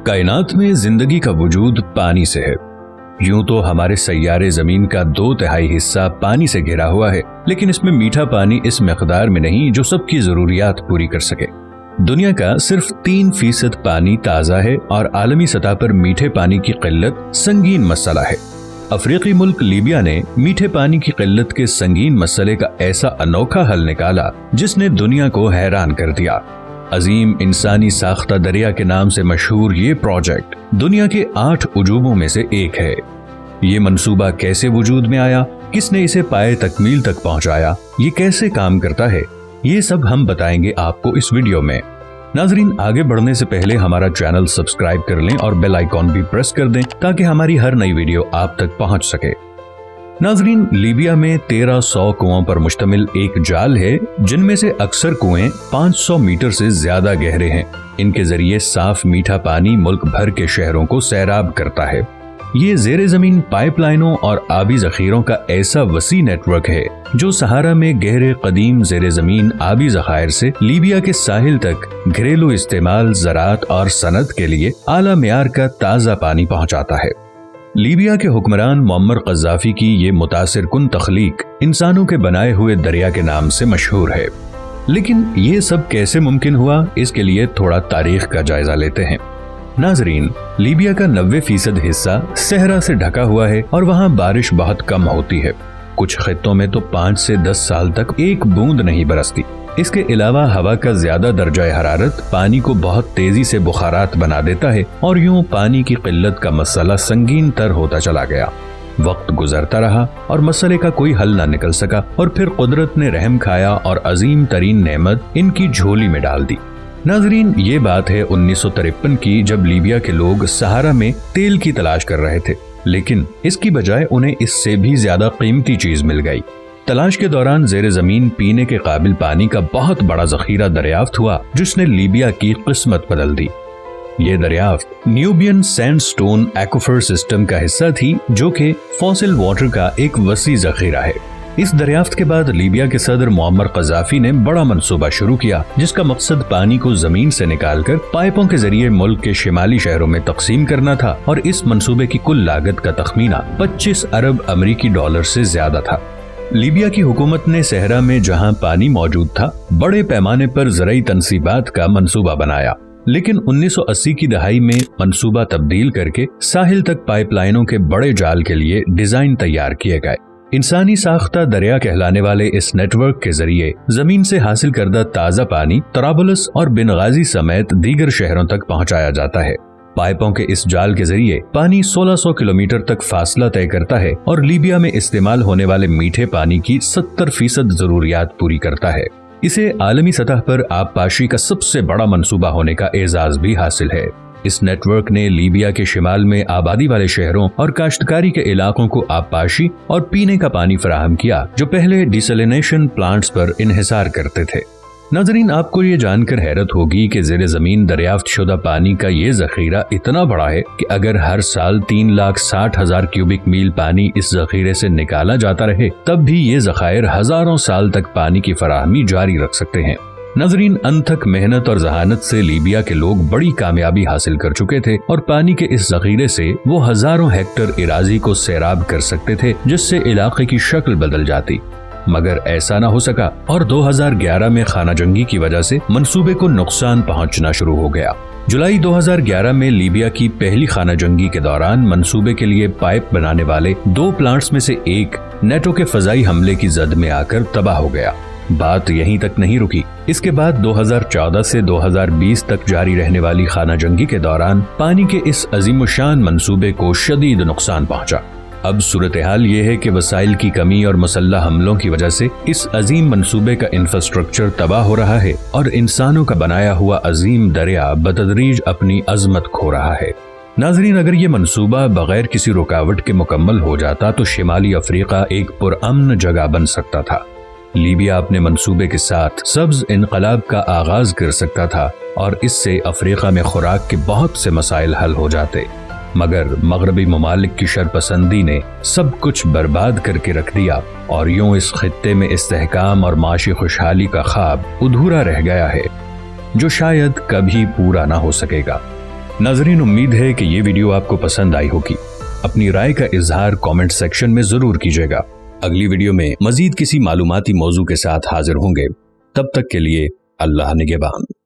कायनात में जिंदगी का वजूद पानी से है। यूं तो हमारे सैयारे जमीन का 2/3 हिस्सा पानी से घिरा हुआ है, लेकिन इसमें मीठा पानी इस मिकदार में नहीं जो सबकी जरूरियात पूरी कर सके। दुनिया का सिर्फ 3% पानी ताज़ा है और आलमी सतह पर मीठे पानी की किल्लत संगीन मसला है। अफ्रीकी मुल्क लीबिया ने मीठे पानी की किल्लत के संगीन मसले का ऐसा अनोखा हल निकाला जिसने दुनिया को हैरान कर दिया। अजीम इंसानी साख्ता दरिया के नाम से मशहूर ये प्रोजेक्ट दुनिया के 8 उजूबों में से एक है। ये मंसूबा कैसे वजूद में आया, किसने इसे पाए तकमील तक पहुंचाया, ये कैसे काम करता है, ये सब हम बताएंगे आपको इस वीडियो में। नाजरीन, आगे बढ़ने से पहले हमारा चैनल सब्सक्राइब कर लें और बेल आइकॉन भी प्रेस कर दें ताकि हमारी हर नई वीडियो आप तक पहुंच सके। नाजरीन, लीबिया में 1300 कुओं पर मुश्तमिल एक जाल है जिनमें से अक्सर कुएं 500 मीटर से ज्यादा गहरे हैं। इनके जरिए साफ मीठा पानी मुल्क भर के शहरों को सैराब करता है। ये जेरे जमीन पाइपलाइनों और आबी जखीरों का ऐसा वसी नेटवर्क है जो सहारा में गहरे कदीम जेरे जमीन आबी जखायर से लीबिया के साहिल तक घरेलू इस्तेमाल, ज़राअत और सनत के लिए आला मियार का ताज़ा पानी पहुँचाता है। लीबिया के हुक्मरान मुअम्मर क़ज़्ज़ाफ़ी की ये मुतासिर कुन तख्लीक इंसानों के बनाए हुए दरिया के नाम से मशहूर है। लेकिन ये सब कैसे मुमकिन हुआ, इसके लिए थोड़ा तारीख का जायजा लेते हैं। नाजरीन, लीबिया का 90% हिस्सा सहरा से ढका हुआ है और वहाँ बारिश बहुत कम होती है। कुछ खित्तों में तो 5 से 10 साल तक एक बूंद नहीं बरसती। इसके अलावा हवा का ज्यादा दर्जा हरारत पानी को बहुत तेजी से बुखारात बना देता है और यूं पानी की किल्लत का मसला संगीन तर होता चला गया। वक्त गुजरता रहा और मसले का कोई हल न निकल सका और फिर कुदरत ने रहम खाया और अजीम तरीन नेमत इनकी झोली में डाल दी। नाजरीन, ये बात है 1953 की, जब लीबिया के लोग सहारा में तेल की तलाश कर रहे थे, लेकिन इसकी बजाय उन्हें इससे भी ज्यादा कीमती चीज मिल गई। तलाश के दौरान जेरे जमीन पीने के काबिल पानी का बहुत बड़ा जखीरा दरियाफ्त हुआ जिसने लीबिया की किस्मत बदल दी। ये दरियाफ्त न्यूबियन सैंडस्टोन एक्विफर सिस्टम का हिस्सा थी जो कि फॉसिल वाटर का एक वसी जखीरा है। इस दरियाफ्त के बाद लीबिया के सदर मुअम्मर क़ज़्ज़ाफ़ी ने बड़ा मंसूबा शुरू किया जिसका मकसद पानी को जमीन से निकालकर पाइपों के जरिए मुल्क के शिमाली शहरों में तकसीम करना था और इस मंसूबे की कुल लागत का तखमीना 25 अरब अमरीकी डॉलर से ज्यादा था। लीबिया की हुकूमत ने सहरा में जहां पानी मौजूद था बड़े पैमाने पर ज़राई तनसीबात का मंसूबा बनाया, लेकिन 1980 की दहाई में मंसूबा तब्दील करके साहिल तक पाइपलाइनों के बड़े जाल के लिए डिजाइन तैयार किए गए। इंसानी साख्ता दरिया कहलाने वाले इस नेटवर्क के जरिए जमीन से हासिल करदा ताज़ा पानी तराबुलस और बेनगाजी समेत दीगर शहरों तक पहुँचाया जाता है। पाइपों के इस जाल के जरिए पानी 1600 किलोमीटर तक फासला तय करता है और लीबिया में इस्तेमाल होने वाले मीठे पानी की 70% जरूरियात पूरी करता है। इसे आलमी सतह पर आबपाशी का सबसे बड़ा मंसूबा होने का एजाज भी हासिल है। इस नेटवर्क ने लीबिया के शिमाल में आबादी वाले शहरों और काश्तकारी के इलाकों को आबपाशी और पीने का पानी फराहम किया जो पहले डिसलिनेशन प्लांट्स पर इन्हिसार करते थे। नाजरीन, आपको ये जानकर हैरत होगी कि ज़ेरे ज़मीन दरियाफ्त शुदा पानी का ये ज़ख़ीरा इतना बड़ा है कि अगर हर साल 3,60,000 क्यूबिक मील पानी इस ज़ख़ीरे से निकाला जाता रहे तब भी ये ज़खायर हजारों साल तक पानी की फराहमी जारी रख सकते हैं। नाजरीन, अनथक मेहनत और जहानत से लीबिया के लोग बड़ी कामयाबी हासिल कर चुके थे और पानी के इस ज़ख़ीरे से वो हजारों हेक्टर इराज़ी को सैराब कर सकते थे जिससे इलाके की शक्ल बदल जाती, मगर ऐसा न हो सका और 2011 में खाना जंगी की वजह से मंसूबे को नुकसान पहुंचना शुरू हो गया। जुलाई 2011 में लीबिया की पहली खाना जंगी के दौरान मंसूबे के लिए पाइप बनाने वाले 2 प्लांट्स में से एक नेटो के फजाई हमले की जद में आकर तबाह हो गया। बात यहीं तक नहीं रुकी। इसके बाद 2014 से 2020 तक जारी रहने वाली खाना जंगी के दौरान पानी के इस अजीमुशान मंसूबे को शदीद नुकसान पहुंचा। अब सूरत हाल ये है कि वसाइल की कमी और मुसल्लह हमलों की वजह से इस अजीम मंसूबे का इंफ्रास्ट्रक्चर तबाह हो रहा है और इंसानों का बनाया हुआ अजीम दरिया बतदरीज अपनी अजमत खो रहा है। नाजरीन, अगर ये मंसूबा बगैर किसी रुकावट के मुकम्मल हो जाता तो शिमाली अफ्रीका एक पुरअमन जगह बन सकता था। लीबिया अपने मंसूबे के साथ सब्ज इनकलाब का आगाज कर सकता था और इससे अफ्रीका में खुराक के बहुत से मसाइल हल हो जाते, मगर मगरबी ममालिक की शरपसंदी ने सब कुछ बर्बाद करके रख दिया और यूं इस खित्ते में इस्तेहकाम और माशी खुशहाली का ख्वाब अधूरा रह गया है जो शायद कभी पूरा ना हो सकेगा। नाज़रीन, उम्मीद है कि ये वीडियो आपको पसंद आई होगी। अपनी राय का इजहार कमेंट सेक्शन में जरूर कीजिएगा। अगली वीडियो में मजीद किसी मालूमाती मौजू के साथ हाजिर होंगे। तब तक के लिए अल्लाह निगहबान।